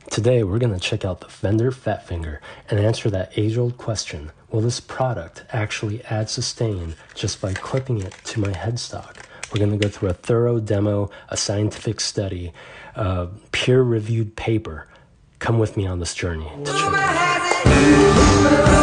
Today we're going to check out the Fender Fat Finger and answer that age-old question, will this product actually add sustain just by clipping it to my headstock? We're going to go through a thorough demo, a scientific study, a peer-reviewed paper. Come with me on this journey to check it out.